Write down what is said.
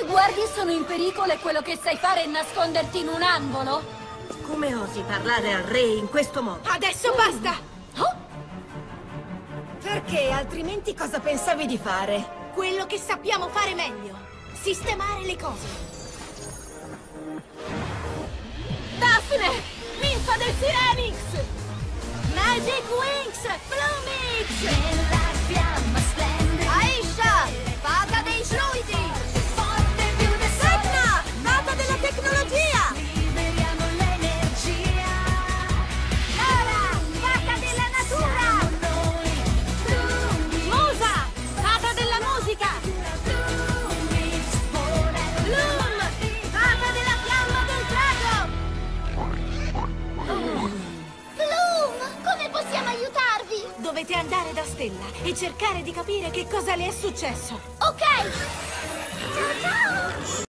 guardie sono in pericolo e quello che sai fare è nasconderti in un angolo? Come osi parlare al re in questo modo? Adesso basta! Oh? Perché altrimenti cosa pensavi di fare? Quello che sappiamo fare meglio. Sistemare le cose. Daphne! Ninfa del Sirenix! Magic Wings! Plumix! Nella fiamma splende Aisha! Fata dei fluidi! Forte più del Tecna! Fata della tecnologia! Liberiamo l'energia! Lara! Fata della natura! Musa! Fata della musica! Bloom! Fata della fiamma del drago! Bloom! Come possiamo aiutarvi? Dovete andare da Stella e cercare di capire che cosa le è successo. Ok!